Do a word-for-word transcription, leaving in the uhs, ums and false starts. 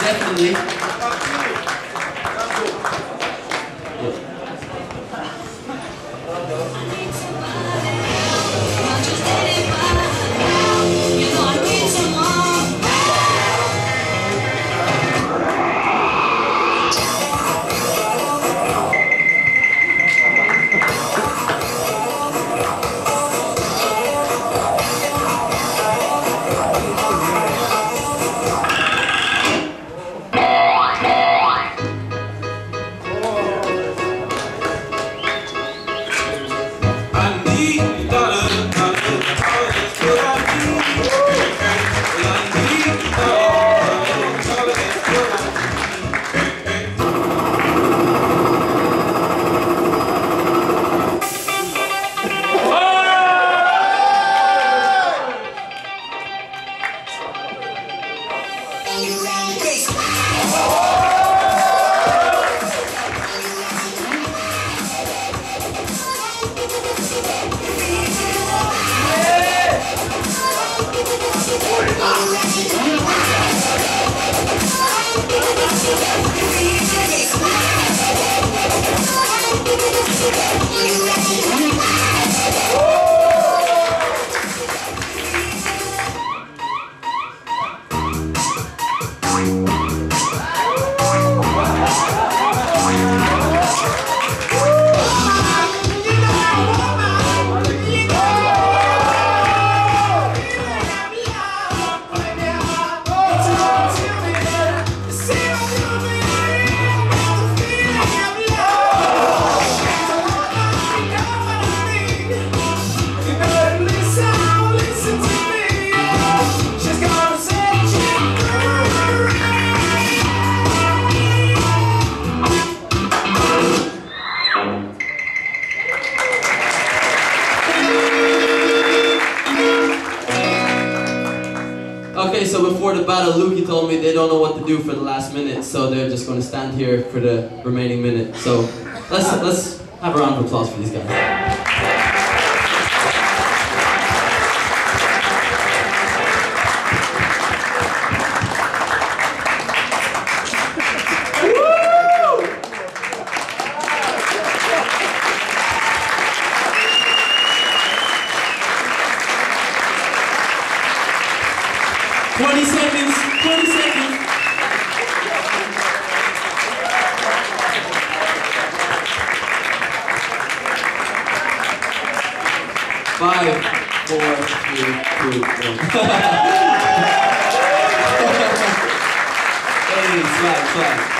definitely. Okay, so before the battle, Lukey told me they don't know what to do for the last minute, so they're just going to stand here for the remaining minute. So let's let's have a round of applause for these guys. twenty seconds, twenty seconds. Five, four, three, two, one. Hey, slide, slide.